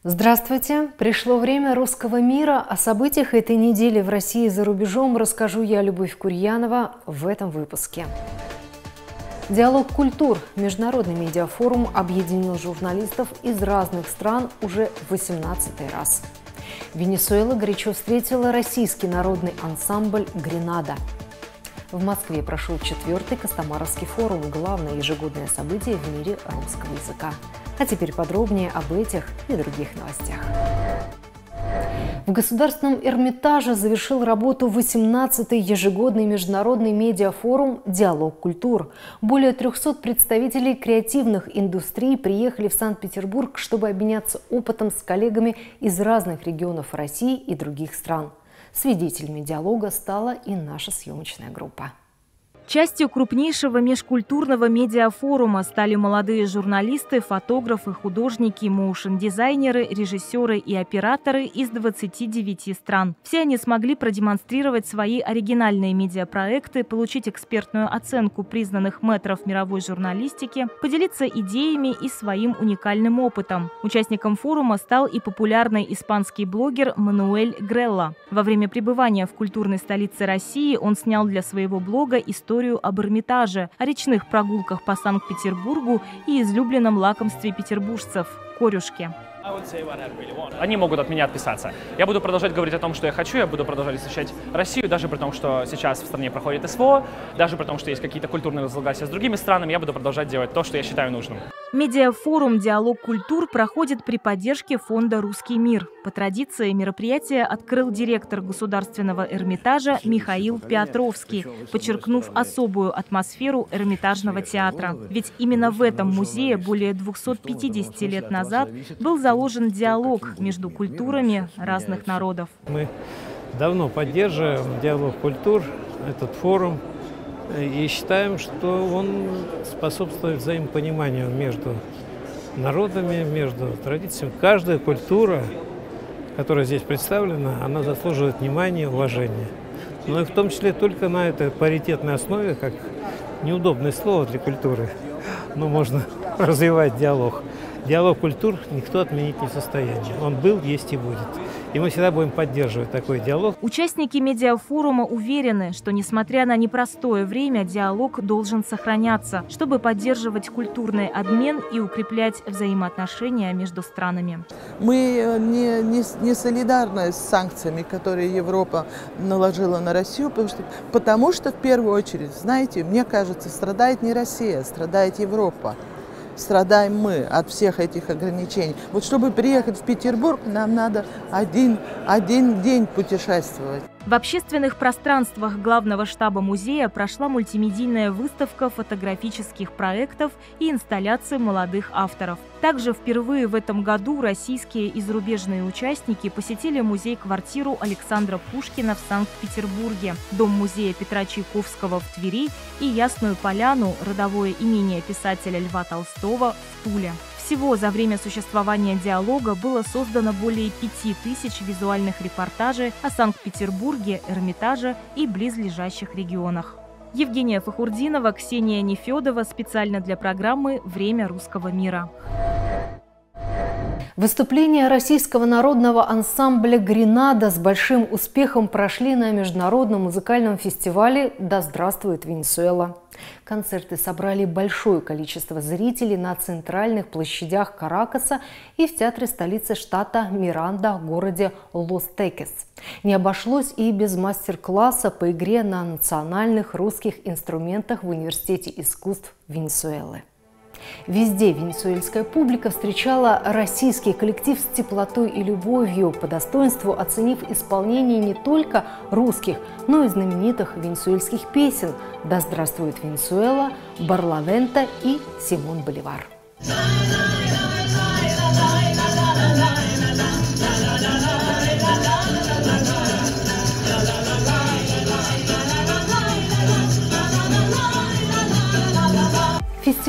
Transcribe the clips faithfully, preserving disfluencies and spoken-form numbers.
Здравствуйте! Пришло время русского мира. О событиях этой недели в России и за рубежом расскажу я, Любовь Курьянова, в этом выпуске. Диалог культур. Международный медиафорум объединил журналистов из разных стран уже в восемнадцатый раз. Венесуэла горячо встретила российский народный ансамбль «Гренада». В Москве прошел четвертый Костомаровский форум, главное ежегодное событие в мире русского языка. А теперь подробнее об этих и других новостях. В Государственном Эрмитаже завершил работу восемнадцатый ежегодный международный медиафорум «Диалог культур». Более трёхсот представителей креативных индустрий приехали в Санкт-Петербург, чтобы обменяться опытом с коллегами из разных регионов России и других стран. Свидетелями диалога стала и наша съемочная группа. Частью крупнейшего межкультурного медиафорума стали молодые журналисты, фотографы, художники, моушн-дизайнеры, режиссеры и операторы из двадцати девяти стран. Все они смогли продемонстрировать свои оригинальные медиапроекты, получить экспертную оценку признанных мэтров мировой журналистики, поделиться идеями и своим уникальным опытом. Участником форума стал и популярный испанский блогер Мануэль Грелла. Во время пребывания в культурной столице России он снял для своего блога историю историю об Эрмитаже, о речных прогулках по Санкт-Петербургу и излюбленном лакомстве петербуржцев – корюшке. Они могут от меня отписаться. Я буду продолжать говорить о том, что я хочу, я буду продолжать освещать Россию, даже при том, что сейчас в стране проходит СВО, даже при том, что есть какие-то культурные разногласия с другими странами, я буду продолжать делать то, что я считаю нужным. Медиафорум «Диалог культур» проходит при поддержке фонда «Русский мир». По традиции мероприятие открыл директор Государственного Эрмитажа Михаил Петровский, подчеркнув особую атмосферу Эрмитажного театра. Ведь именно в этом музее более двухсот пятидесяти лет назад был заложен диалог между культурами разных народов. Мы давно поддерживаем диалог культур, этот форум, и считаем, что он способствует взаимопониманию между народами, между традициями. Каждая культура, которая здесь представлена, она заслуживает внимания, уважения. Но и в том числе только на этой паритетной основе, как неудобное слово для культуры, но можно развивать диалог. Диалог культур никто отменить не в состоянии. Он был, есть и будет. И мы всегда будем поддерживать такой диалог. Участники медиафорума уверены, что, несмотря на непростое время, диалог должен сохраняться, чтобы поддерживать культурный обмен и укреплять взаимоотношения между странами. Мы не, не, не солидарны с санкциями, которые Европа наложила на Россию, потому что, потому что в первую очередь, знаете, мне кажется, страдает не Россия, страдает Европа. Страдаем мы от всех этих ограничений. Вот чтобы приехать в Петербург, нам надо один, один день путешествовать. В общественных пространствах главного штаба музея прошла мультимедийная выставка фотографических проектов и инсталляций молодых авторов. Также впервые в этом году российские и зарубежные участники посетили музей-квартиру Александра Пушкина в Санкт-Петербурге, дом музея Петра Чайковского в Твери и Ясную Поляну, родовое имение писателя Льва Толстого, в Туле. Всего за время существования диалога было создано более пяти тысяч визуальных репортажей о Санкт-Петербурге, Эрмитаже и близлежащих регионах. Евгения Фахурдинова, Ксения Нефедова специально для программы «Время русского мира». Выступления российского народного ансамбля «Гренада» с большим успехом прошли на международном музыкальном фестивале «Да здравствует Венесуэла». Концерты собрали большое количество зрителей на центральных площадях Каракаса и в театре столицы штата Миранда, городе Лос-Текес. Не обошлось и без мастер-класса по игре на национальных русских инструментах в Университете искусств Венесуэлы. Везде венесуэльская публика встречала российский коллектив с теплотой и любовью, по достоинству оценив исполнение не только русских, но и знаменитых венесуэльских песен «Да здравствует Венесуэла», «Барламента» и «Симон Боливар».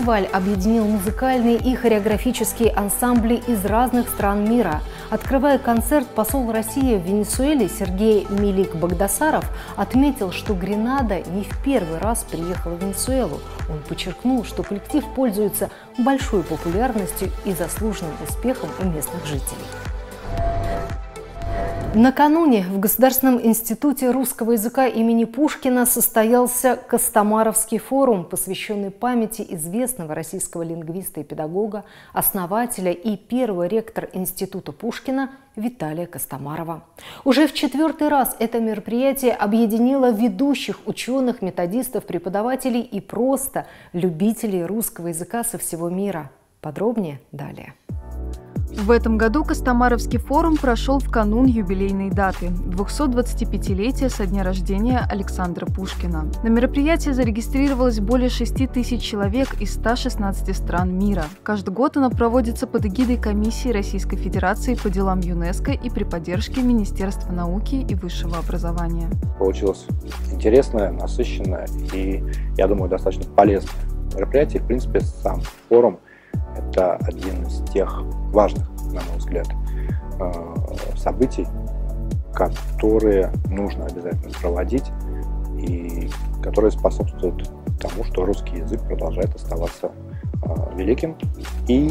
Фестиваль объединил музыкальные и хореографические ансамбли из разных стран мира. Открывая концерт, посол России в Венесуэле Сергей Милик-Багдасаров отметил, что Гренада не в первый раз приехала в Венесуэлу. Он подчеркнул, что коллектив пользуется большой популярностью и заслуженным успехом у местных жителей. Накануне в Государственном институте русского языка имени Пушкина состоялся Костомаровский форум, посвященный памяти известного российского лингвиста и педагога, основателя и первого ректора Института Пушкина Виталия Костомарова. Уже в четвертый раз это мероприятие объединило ведущих ученых, методистов, преподавателей и просто любителей русского языка со всего мира. Подробнее далее. В этом году Костомаровский форум прошел в канун юбилейной даты – двухсот-двадцатипятилетия со дня рождения Александра Пушкина. На мероприятие зарегистрировалось более шести тысяч человек из ста шестнадцати стран мира. Каждый год оно проводится под эгидой Комиссии Российской Федерации по делам ЮНЕСКО и при поддержке Министерства науки и высшего образования. Получилось интересное, насыщенное и, я думаю, достаточно полезное мероприятие. В принципе, сам форум – это один из тех важных, на мой взгляд, событий, которые нужно обязательно проводить и которые способствуют тому, что русский язык продолжает оставаться великим и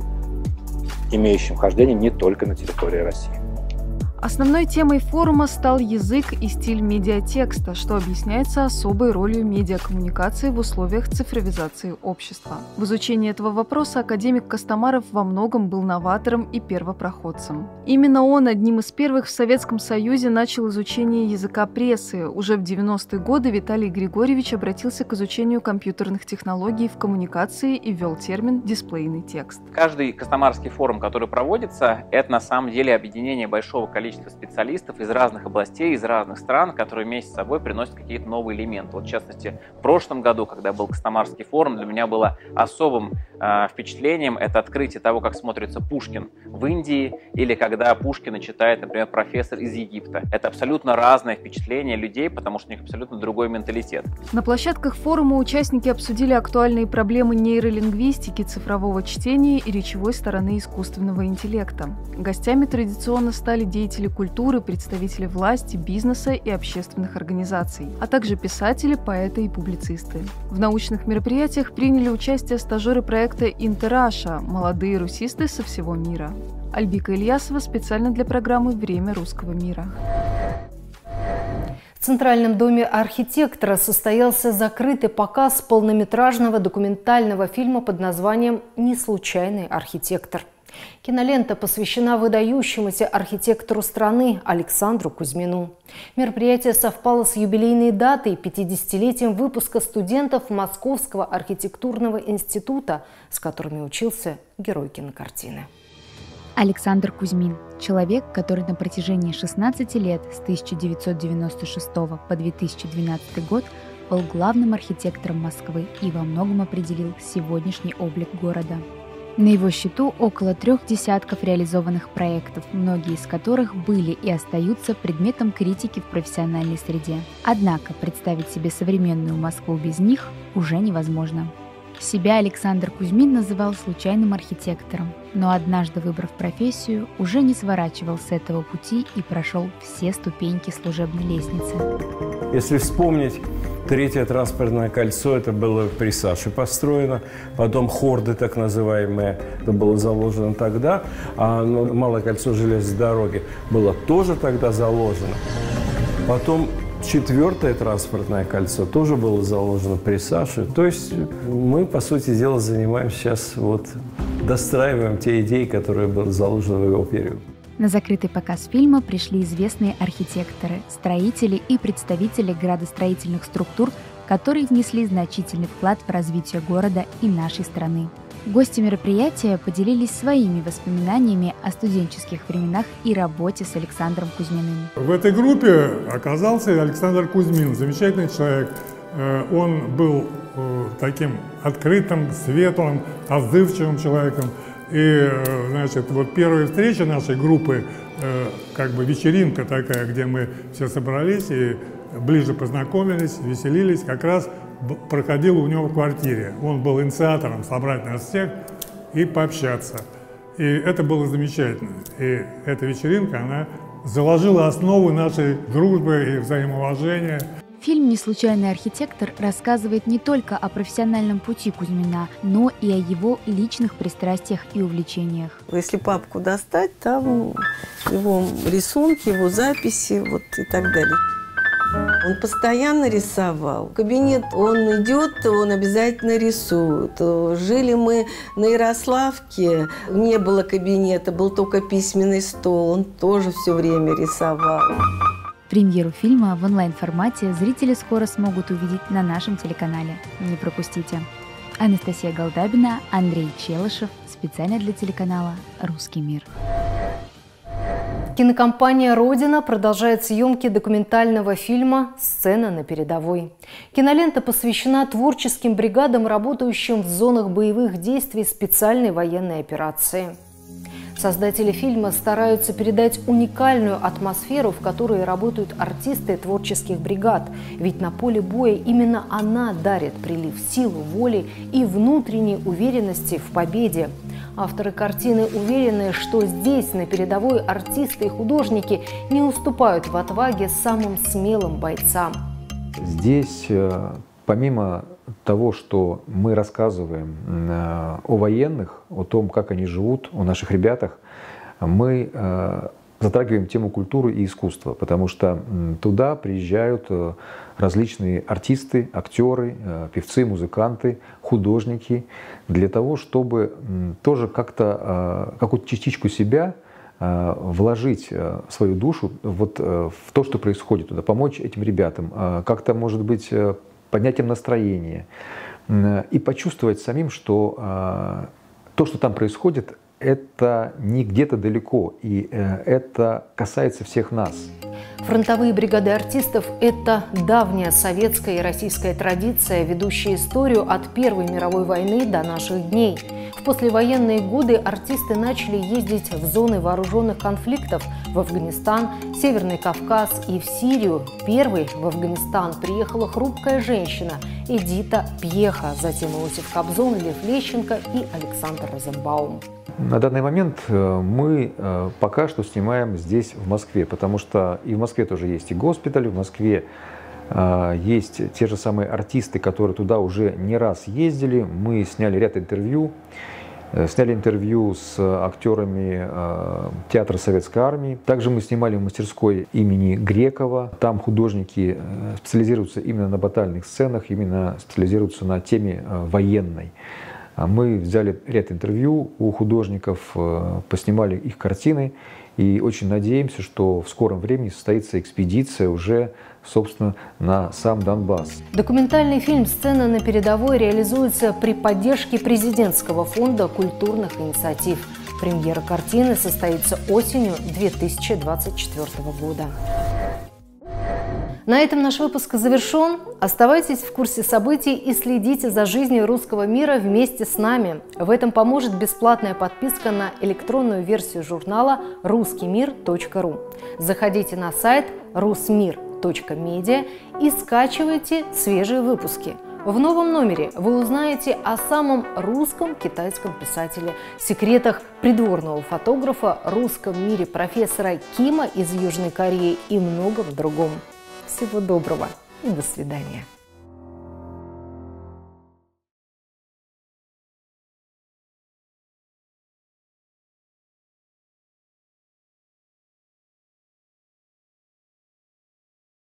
имеющим хождение не только на территории России. Основной темой форума стал язык и стиль медиатекста, что объясняется особой ролью медиакоммуникации в условиях цифровизации общества. В изучении этого вопроса академик Костомаров во многом был новатором и первопроходцем. Именно он одним из первых в Советском Союзе начал изучение языка прессы. Уже в девяностые годы Виталий Григорьевич обратился к изучению компьютерных технологий в коммуникации и ввел термин «дисплейный текст». Каждый Костомарский форум, который проводится, это на самом деле объединение большого количества специалистов из разных областей, из разных стран, которые вместе с собой приносят какие-то новые элементы. Вот, в частности, в прошлом году, когда был Костомарский форум, для меня было особым э, впечатлением это открытие того, как смотрится Пушкин в Индии, или когда Пушкина читает, например, профессор из Египта. Это абсолютно разное впечатление людей, потому что у них абсолютно другой менталитет. На площадках форума участники обсудили актуальные проблемы нейролингвистики, цифрового чтения и речевой стороны искусственного интеллекта. Гостями традиционно стали деятели культуры, представители власти, бизнеса и общественных организаций, а также писатели, поэты и публицисты. В научных мероприятиях приняли участие стажеры проекта «Интераша» – молодые русисты со всего мира. Альбика Ильясова специально для программы «Время русского мира». В Центральном доме архитектора состоялся закрытый показ полнометражного документального фильма под названием «Неслучайный архитектор». Кинолента посвящена выдающемуся архитектору страны Александру Кузьмину. Мероприятие совпало с юбилейной датой – пятидесятилетием выпуска студентов Московского архитектурного института, с которыми учился герой кинокартины. Александр Кузьмин – человек, который на протяжении шестнадцати лет с тысяча девятьсот девяносто шестого по две тысячи двенадцатый год был главным архитектором Москвы и во многом определил сегодняшний облик города. На его счету около трех десятков реализованных проектов, многие из которых были и остаются предметом критики в профессиональной среде. Однако представить себе современную Москву без них уже невозможно. Себя Александр Кузьмин называл случайным архитектором, но однажды выбрав профессию, уже не сворачивал с этого пути и прошел все ступеньки служебной лестницы. Если вспомнить, третье транспортное кольцо, это было при Саше построено, потом хорды так называемые, это было заложено тогда, а малое кольцо железной дороги было тоже тогда заложено. Потом четвертое транспортное кольцо тоже было заложено при Саше. То есть мы, по сути дела, занимаемся сейчас, вот, достраиваем те идеи, которые были заложены в его период. На закрытый показ фильма пришли известные архитекторы, строители и представители градостроительных структур, которые внесли значительный вклад в развитие города и нашей страны. Гости мероприятия поделились своими воспоминаниями о студенческих временах и работе с Александром Кузьминым. В этой группе оказался Александр Кузьмин, замечательный человек. Он был таким открытым, светлым, отзывчивым человеком. И, значит, вот первая встреча нашей группы, как бы вечеринка такая, где мы все собрались и ближе познакомились, веселились, как раз проходила у него в квартире. Он был инициатором собрать нас всех и пообщаться. И это было замечательно. И эта вечеринка, она заложила основы нашей дружбы и взаимоуважения. Фильм «Неслучайный архитектор» рассказывает не только о профессиональном пути Кузьмина, но и о его личных пристрастиях и увлечениях. Если папку достать, там его рисунки, его записи, вот и так далее. Он постоянно рисовал. В кабинет он идет, он обязательно рисует. Жили мы на Ярославке, не было кабинета, был только письменный стол. Он тоже все время рисовал. Премьеру фильма в онлайн-формате зрители скоро смогут увидеть на нашем телеканале. Не пропустите. Анастасия Голдабина, Андрей Челышев. Специально для телеканала «Русский мир». Кинокомпания «Родина» продолжает съемки документального фильма «Сцена на передовой». Кинолента посвящена творческим бригадам, работающим в зонах боевых действий специальной военной операции. Создатели фильма стараются передать уникальную атмосферу, в которой работают артисты творческих бригад. Ведь на поле боя именно она дарит прилив силы, воли и внутренней уверенности в победе. Авторы картины уверены, что здесь, на передовой, артисты и художники не уступают в отваге самым смелым бойцам. Здесь, помимо того, что мы рассказываем о военных, о том, как они живут, о наших ребятах, мы затрагиваем тему культуры и искусства, потому что туда приезжают различные артисты, актеры, певцы, музыканты, художники, для того, чтобы тоже как-то, какую-то частичку себя вложить свою душу вот в то, что происходит туда, помочь этим ребятам, как-то, может быть, поднять им настроение и почувствовать самим, что то, что там происходит, это не где-то далеко, и это касается всех нас. Фронтовые бригады артистов – это давняя советская и российская традиция, ведущая историю от Первой мировой войны до наших дней. В послевоенные годы артисты начали ездить в зоны вооруженных конфликтов в Афганистан, Северный Кавказ и в Сирию. Первой в Афганистан приехала хрупкая женщина Эдита Пьеха, затем Иосиф Кобзон, Лев Лещенко и Александр Розенбаум. На данный момент мы пока что снимаем здесь, в Москве, потому что и в Москве тоже есть и госпиталь, в Москве есть те же самые артисты, которые туда уже не раз ездили. Мы сняли ряд интервью, сняли интервью с актерами театра Советской Армии. Также мы снимали в мастерской имени Грекова. Там художники специализируются именно на батальных сценах, именно специализируются на теме военной. Мы взяли ряд интервью у художников, поснимали их картины и очень надеемся, что в скором времени состоится экспедиция уже, собственно, на сам Донбасс. Документальный фильм «Сцена на передовой» реализуется при поддержке Президентского фонда культурных инициатив. Премьера картины состоится осенью две тысячи двадцать четвёртого года. На этом наш выпуск завершен. Оставайтесь в курсе событий и следите за жизнью русского мира вместе с нами. В этом поможет бесплатная подписка на электронную версию журнала русский мир точка ру. Заходите на сайт русмир точка медиа и скачивайте свежие выпуски. В новом номере вы узнаете о самом русском китайском писателе, секретах придворного фотографа, русском мире профессора Кима из Южной Кореи и многом другом. Всего доброго и до свидания.